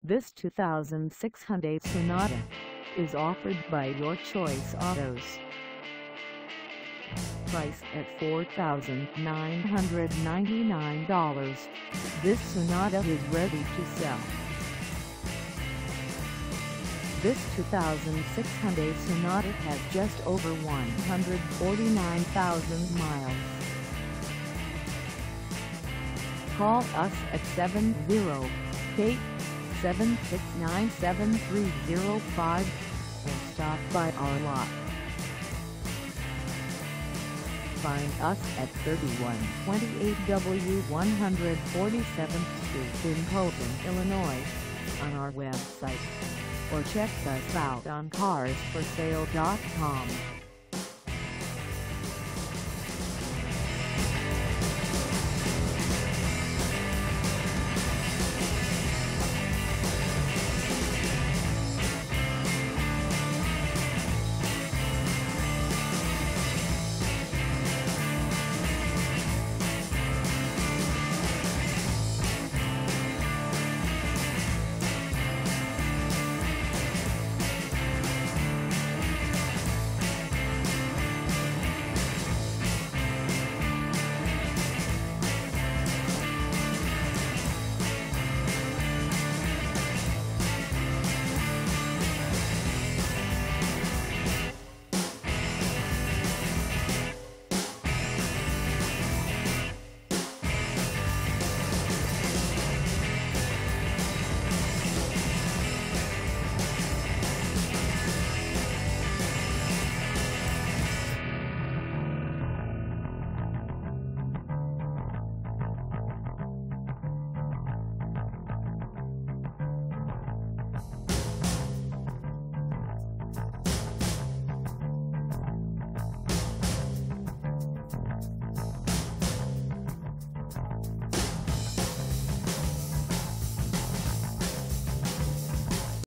This 2006 Hyundai Sonata is offered by Your Choice Autos. Priced at $4,999, this Sonata is ready to sell. This 2006 Hyundai Sonata has just over 149,000 miles. Call us at 708-769-7305 or stop by our lot. Find us at 3128 W 147th Street in Colton, Illinois, on our website, or check us out on carsforsale.com.